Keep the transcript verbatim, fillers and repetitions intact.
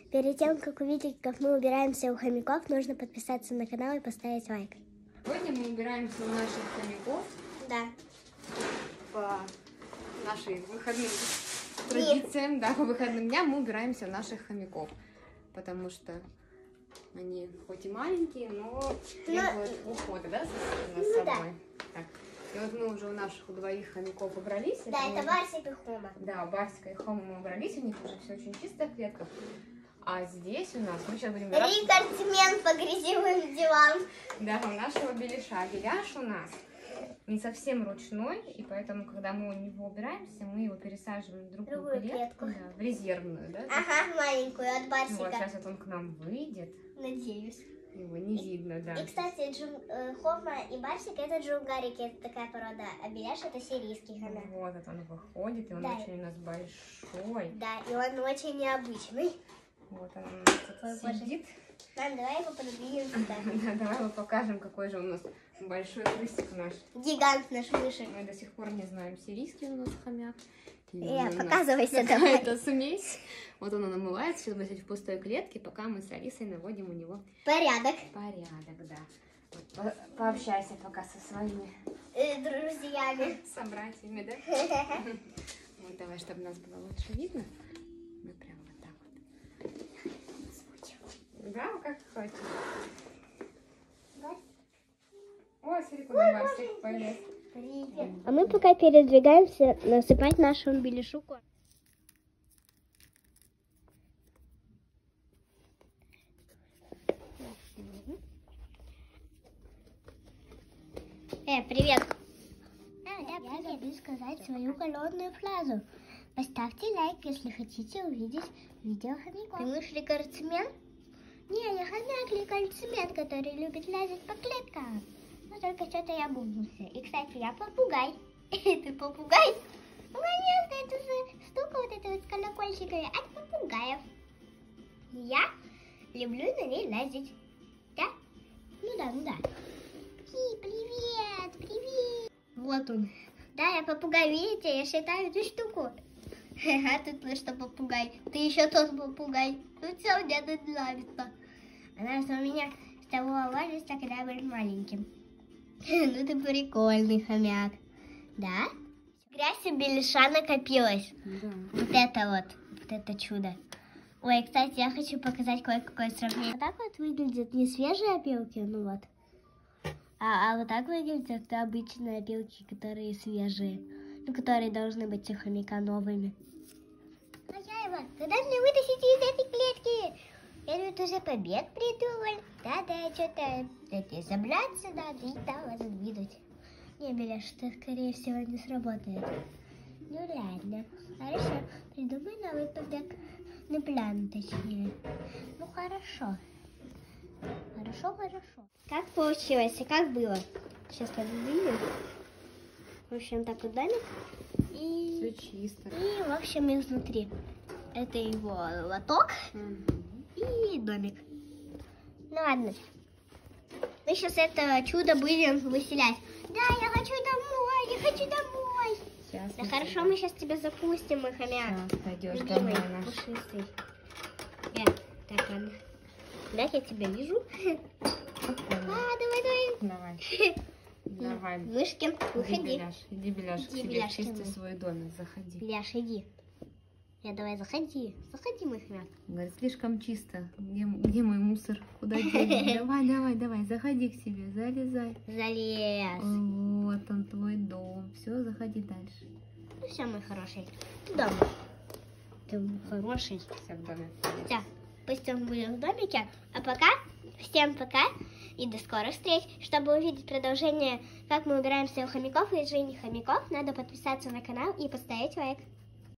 Перед тем, как увидеть, как мы убираемся у хомяков, нужно подписаться на канал и поставить лайк. Сегодня мы убираемся у наших хомяков. Да. По нашим выходным традициям, да, по выходным дням мы убираемся у наших хомяков. Потому что они хоть и маленькие, но требуют но... ухода, да, за ну, собой. Да. Так. И вот мы уже у наших у двоих хомяков убрались. Да, это, это Барсик и Хома. Да, Барсика и Хома мы убрались, у них уже все очень чисто в клетках. А здесь у нас, мы сейчас будем... Рекордсмен по грязевым делам. Да, у нашего Беляша. Беляш у нас не совсем ручной, и поэтому, когда мы у него убираемся, мы его пересаживаем в другую, другую клетку, клетку. Да, в резервную, да? Ага, маленькую, от Барсика. Вот, сейчас вот он к нам выйдет. Надеюсь. Его не и, видно, да. И, кстати, Джун, э, Хома и Барсик это джунгарики, это такая порода, а Беляш это сирийский хомяк. Вот, вот он выходит, и он да. очень у нас большой. Да, и он очень необычный. Вот он у нас тут сидит. Мам, давай его подвинем сюда. Да, давай мы покажем, какой же у нас большой крысик наш. Гигант наш мышек. Мы до сих пор не знаем, сирийский у нас хомяк. Э, показывайся давай. Это смесь. Вот он намывается, сейчас будет в пустой клетке, пока мы с Алисой наводим у него порядок. Порядок, да. Вот, по пообщайся пока со своими э, друзьями. Собратьями, да? Вот давай, чтобы нас было лучше видно. Мы прям вот так вот. Да, как хочешь. О, смотри, куда Барсик полез. Привет. А мы пока передвигаемся насыпать нашему Беляшу корм. Э, привет. А, да, я забыл сказать свою холодную фразу. Поставьте лайк, если хотите увидеть видео хомяков. Ты мышь рекордсмен? Не, я хомяк рекордсмен, который любит лазить по клеткам. Но только что-то я бухнулся. И, кстати, я попугай. Ты попугай? Понятно, это же штука вот эта вот с колокольчиками от попугаев. Я люблю на ней лазить. Да? Ну да, ну да. Hi, привет, привет. Вот он. Да, я попугай, видите, я считаю эту штуку. А тут вы что, попугай? Ты еще тот попугай. Ну все, мне тут нравится. Она у меня с того возраста, когда я был маленьким. Ну ты прикольный хомяк. Да? Грязь у Беляша накопилась. Да. Вот это вот, вот это чудо. Ой, кстати, я хочу показать кое-какое сравнение. Вот так вот выглядят не свежие опилки, ну вот. А, а вот так выглядят обычные опилки, которые свежие. Ну, которые должны быть у хомяка новыми. Хозяева, когда мне вытащите из этой клетки? Я тут уже побег придумал. Да-да, что-то забраться надо и там вас двинуть. Не, Беляш, что скорее всего не сработает. Ну ладно, хорошо. Придумай новый побег. Ну, план точнее. Ну, хорошо. Хорошо, хорошо. Как получилось и как было? Сейчас подвинем. В общем, так вот домик. И... Все чисто. И, в общем, изнутри. Это его лоток. Угу. И домик. Ну ладно. Мы сейчас это чудо будем выселять. Да, я хочу домой, я хочу домой. Сейчас да хорошо, тебя... мы сейчас тебя запустим, мой хомяк. Сейчас пойдешь домой наш. Пушистый. Я, так, ладно. Да, я тебя вижу. А, давай, давай. Давай. Давай. Мышки, выходи. Иди, Беляш, иди, Беляш, иди, к Беляш, тебе, чисти свой домик, заходи. Беляш, иди. Я, давай, заходи. Заходи, мой хомяк. Говорит, слишком чисто. Где, где мой мусор? Куда денешь? Давай, давай, давай, заходи к себе, залезай. Залез. Вот он, твой дом. Все, заходи дальше. Ну все, мой хороший. Дом. Ты хороший. Все в доме. Да, пусть он будет в домике. А пока, всем пока и до скорых встреч. Чтобы увидеть продолжение, как мы убираемся у хомяков и жизни хомяков, надо подписаться на канал и поставить лайк.